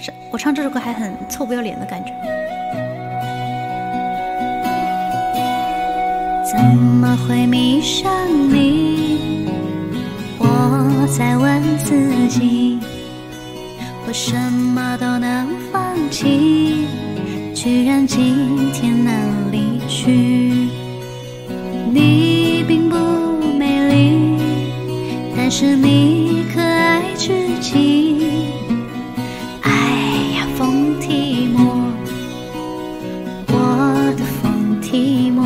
我唱这首歌还很臭不要脸的感觉。 怎么会迷上你？我在问自己，我什么都能放弃，居然今天能离去。你并不美丽，但是你可爱至极。哎呀，风提莫，我的风提莫。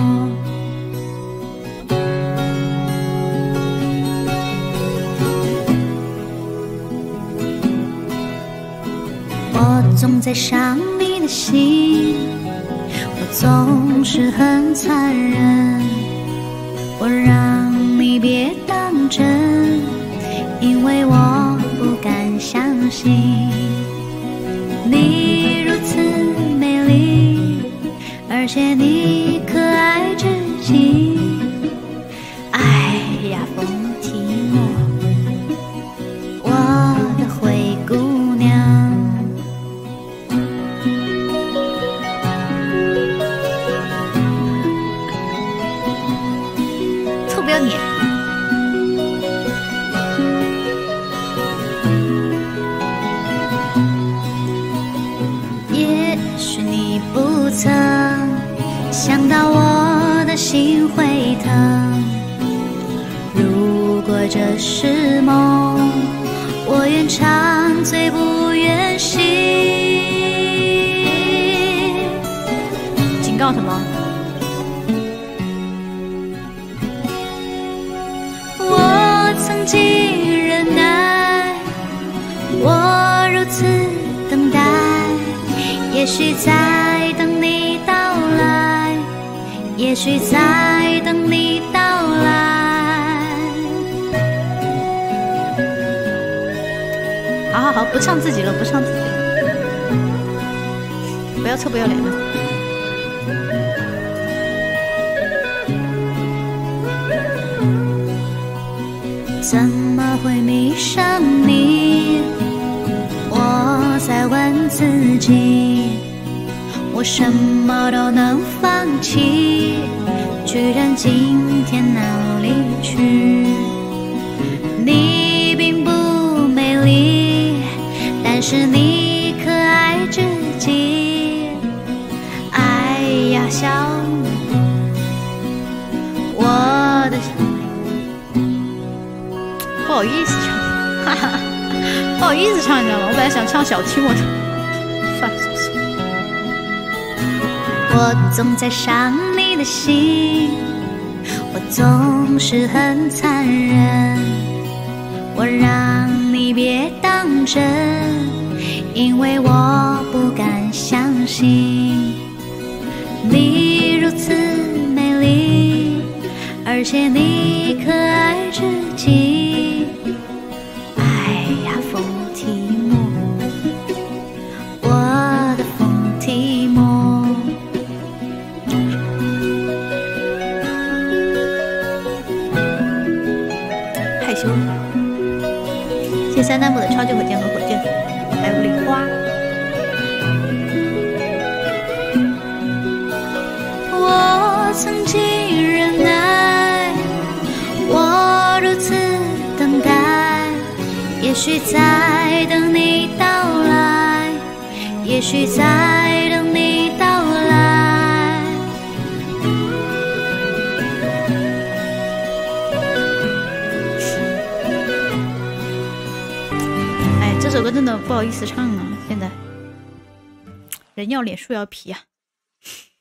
我总在伤你的心，我总是很残忍，我让你别当真，因为我不敢相信你如此美丽，而且你可爱至极。哎呀，风提莫，我的灰姑娘。 臭不要脸！ 也许你不曾想到我的心会疼，如果这是梦，我愿长醉不愿醒。 警告什么？ 我曾经忍耐，我如此等待，也许在等你到来，也许在等你到来。 好好好，不唱自己了，不唱自己了，不要臭不要脸的。 怎么会迷上你？我在问自己，我什么都能放弃，居然今天能离去。你并不美丽，但是你可爱至极。哎呀，小我的不好意思唱，哈哈，不好意思唱，你知道吗？我本来想唱小提莫的，算了算了算了。 我总在伤你的心，我总是很残忍，我让你别当真，因为我不敢相信你如此美丽，而且你可爱至极。哎呀，风提莫，我的风提莫。 害羞。谢三弹幕的超级火箭和火箭，还有礼花。 我曾经忍耐，我如此等待，也许在等你到来，也许在等你到来。 哎，这首歌真的不好意思唱啊，现在人要脸树要皮啊。